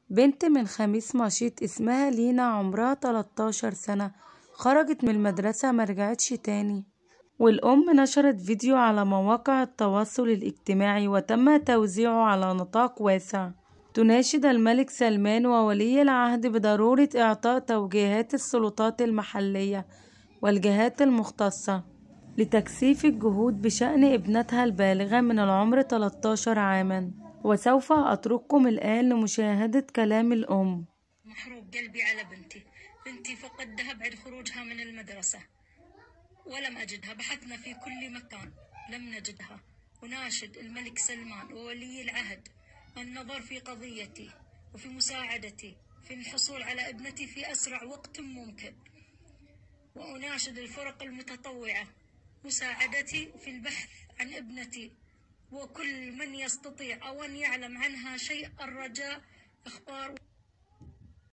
بنت من خميس مشيط اسمها لينا عمرها 13 سنة خرجت من المدرسة مرجعتش تاني، والأم نشرت فيديو على مواقع التواصل الاجتماعي وتم توزيعه على نطاق واسع. تناشد الملك سلمان وولي العهد بضرورة إعطاء توجيهات السلطات المحلية والجهات المختصة لتكثيف الجهود بشأن ابنتها البالغة من العمر 13 عاما. وسوف أترككم الآن لمشاهدة كلام الأم. محروق قلبي على بنتي فقدتها بعد خروجها من المدرسة ولم أجدها، بحثنا في كل مكان لم نجدها. أناشد الملك سلمان وولي العهد النظر في قضيتي وفي مساعدتي في الحصول على ابنتي في أسرع وقت ممكن، وأناشد الفرق المتطوعة مساعدتي في البحث عن ابنتي، وكل من يستطيع أو أن يعلم عنها شيء الرجاء إخبار